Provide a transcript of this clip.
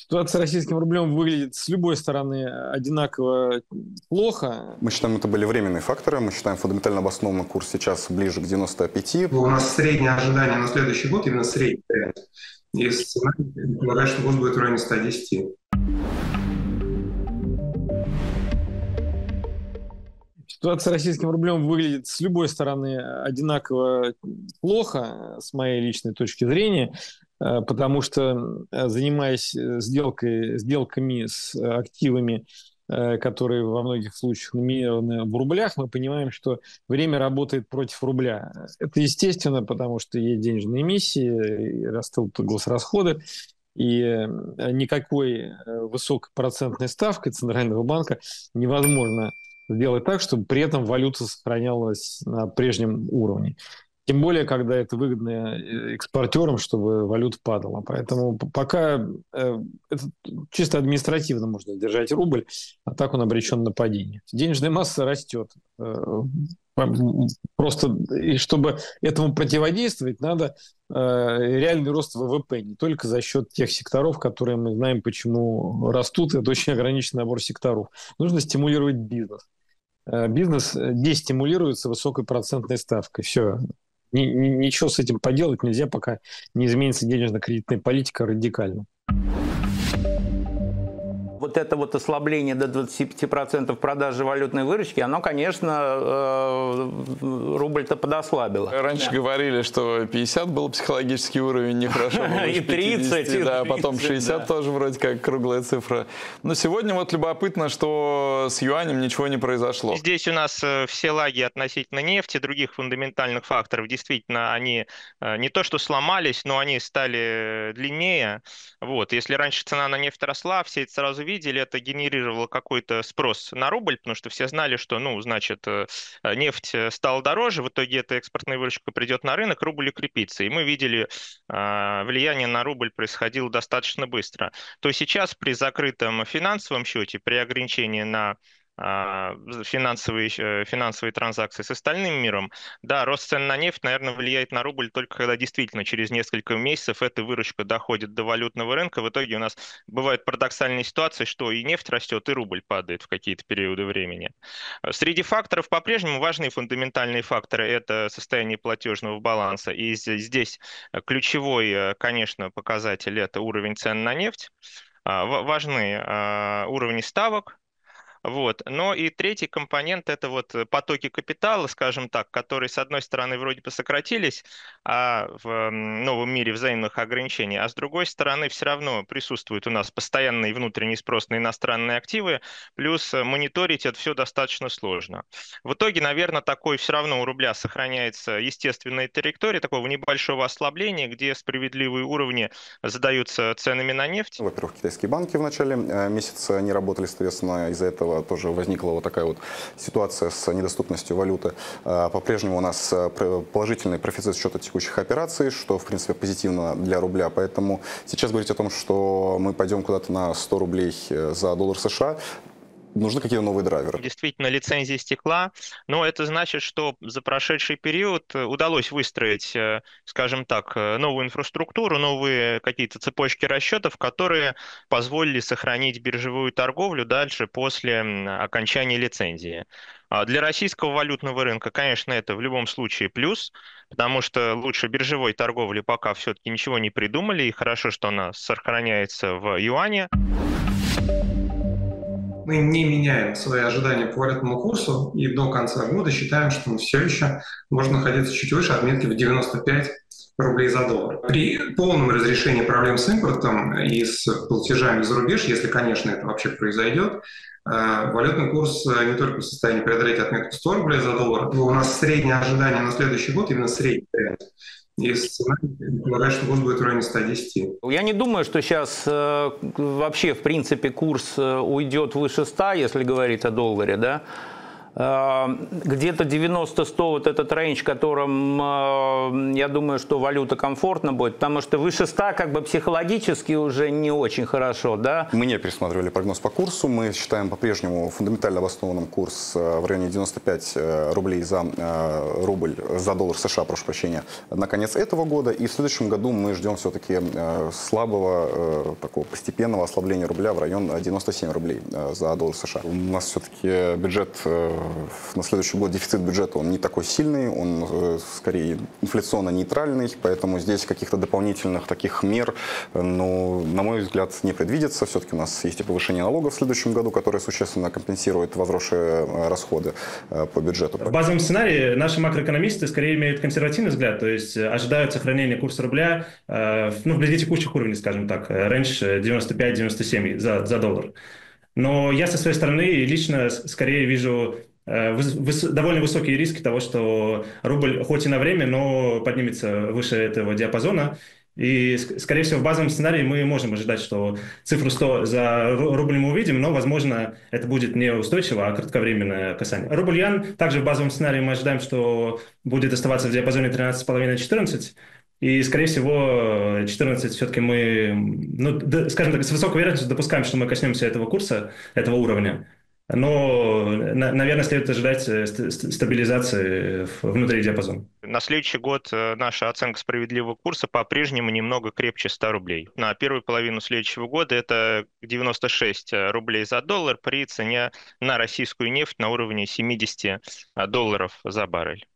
Ситуация с российским рублем выглядит с любой стороны одинаково плохо. Мы считаем, это были временные факторы. Мы считаем, фундаментально обоснованный курс сейчас ближе к 95. У нас среднее ожидание на следующий год, именно средний вариант. И сценарий предполагает, что год будет в районе 110. Ситуация с российским рублем выглядит с любой стороны одинаково плохо, с моей личной точки зрения, потому что, занимаясь сделками с активами, которые во многих случаях номинированы в рублях, мы понимаем, что время работает против рубля. Это естественно, потому что есть денежные эмиссии, растут госрасходы, и никакой высокой процентной ставкой Центрального банка невозможно сделать так, чтобы при этом валюта сохранялась на прежнем уровне. Тем более, когда это выгодно экспортерам, чтобы валюта падала. Поэтому пока это чисто административно можно держать рубль, а так он обречен на падение. Денежная масса растет. Просто, и чтобы этому противодействовать, надо реальный рост ВВП, не только за счет тех секторов, которые мы знаем, почему растут. Это очень ограниченный набор секторов. Нужно стимулировать бизнес. Бизнес дестимулируется высокой процентной ставкой. Все. Ничего с этим поделать нельзя, пока не изменится денежно-кредитная политика радикально. Вот это вот ослабление до 25% продажи валютной выручки, оно, конечно, рубль-то подослабило. Раньше говорили, что 50 был психологический уровень, нехорошо. И 30. Да, потом 60 тоже вроде как круглая цифра. Но сегодня вот любопытно, что с юанем ничего не произошло. Здесь у нас все лаги относительно нефти, других фундаментальных факторов. Действительно, они не то что сломались, но они стали длиннее. Вот. Если раньше цена на нефть росла, все это сразу видели, это генерировало какой-то спрос на рубль, потому что все знали, что, значит, нефть стала дороже, в итоге эта экспортная выручка придет на рынок, рубль укрепится. И мы видели, влияние на рубль происходило достаточно быстро. То сейчас при закрытом финансовом счете, при ограничении на финансовые транзакции с остальным миром, да, рост цен на нефть, наверное, влияет на рубль только когда действительно через несколько месяцев эта выручка доходит до валютного рынка. В итоге у нас бывают парадоксальные ситуации, что и нефть растет, и рубль падает в какие-то периоды времени. Среди факторов по-прежнему важные фундаментальные факторы – это состояние платежного баланса. И здесь ключевой, конечно, показатель – это уровень цен на нефть. Важны уровни ставок. Вот. Но и третий компонент – это вот потоки капитала, скажем так, которые, с одной стороны, вроде бы сократились в новом мире взаимных ограничений, а с другой стороны, все равно присутствует у нас постоянный внутренний спрос на иностранные активы, плюс мониторить это все достаточно сложно. В итоге, наверное, такой все равно у рубля сохраняется естественная траектория такого небольшого ослабления, где справедливые уровни задаются ценами на нефть. Во-первых, китайские банки в начале месяца не работали, соответственно, из-за этого тоже возникла вот такая вот ситуация с недоступностью валюты. По-прежнему у нас положительный профицит счета текущих операций, что, в принципе, позитивно для рубля. Поэтому сейчас говорить о том, что мы пойдем куда-то на 100 рублей за доллар США, нужны какие-то новые драйверы. Действительно, лицензия истекла, но это значит, что за прошедший период удалось выстроить, скажем так, новую инфраструктуру, новые какие-то цепочки расчетов, которые позволили сохранить биржевую торговлю дальше после окончания лицензии. Для российского валютного рынка, конечно, это в любом случае плюс, потому что лучше биржевой торговли пока все-таки ничего не придумали, и хорошо, что она сохраняется в юане. Мы не меняем свои ожидания по валютному курсу и до конца года считаем, что мы все еще можем находиться чуть выше отметки в 95 рублей за доллар. При полном разрешении проблем с импортом и с платежами за рубеж, если, конечно, это вообще произойдет, валютный курс не только в состоянии преодолеть отметку 100 рублей за доллар, но у нас среднее ожидание на следующий год, именно средний вариант, и сценарий предполагает, что год будет в районе 110. Я не думаю, что сейчас вообще, в принципе, курс уйдет выше 100, если говорить о долларе, да. Где-то 90-100 вот этот рейндж, в котором, я думаю, что валюта комфортно будет, потому что выше 100 как бы психологически уже не очень хорошо, да? Мы не пересматривали прогноз по курсу, мы считаем по-прежнему фундаментально обоснованным курс в районе 95 рублей за рубль, за доллар США, прошу прощения, на конец этого года. И в следующем году мы ждем все-таки слабого, такого постепенного ослабления рубля в район 97 рублей за доллар США. У нас все-таки бюджет на следующий год, дефицит бюджета, он не такой сильный, он скорее инфляционно-нейтральный, поэтому здесь каких-то дополнительных таких мер, ну, на мой взгляд, не предвидится. Все-таки у нас есть и повышение налогов в следующем году, которое существенно компенсирует возросшие расходы по бюджету. В базовом сценарии наши макроэкономисты скорее имеют консервативный взгляд, то есть ожидают сохранения курса рубля вблизи текущих уровней, скажем так, рейндж 95-97 за доллар. Но я со своей стороны лично скорее вижу довольно высокие риски того, что рубль хоть и на время, но поднимется выше этого диапазона. И, скорее всего, в базовом сценарии мы можем ожидать, что цифру 100 за рубль мы увидим, но, возможно, это будет не устойчиво, а кратковременное касание. Рубль-ян также в базовом сценарии мы ожидаем, что будет оставаться в диапазоне 13,5-14. И, скорее всего, 14 все-таки мы, ну, скажем так, с высокой вероятностью допускаем, что мы коснемся этого курса, этого уровня. Но, наверное, следует ожидать стабилизации внутри диапазона. На следующий год наша оценка справедливого курса по-прежнему немного крепче 100 рублей. На первую половину следующего года это 96 рублей за доллар при цене на российскую нефть на уровне 70 долларов за баррель.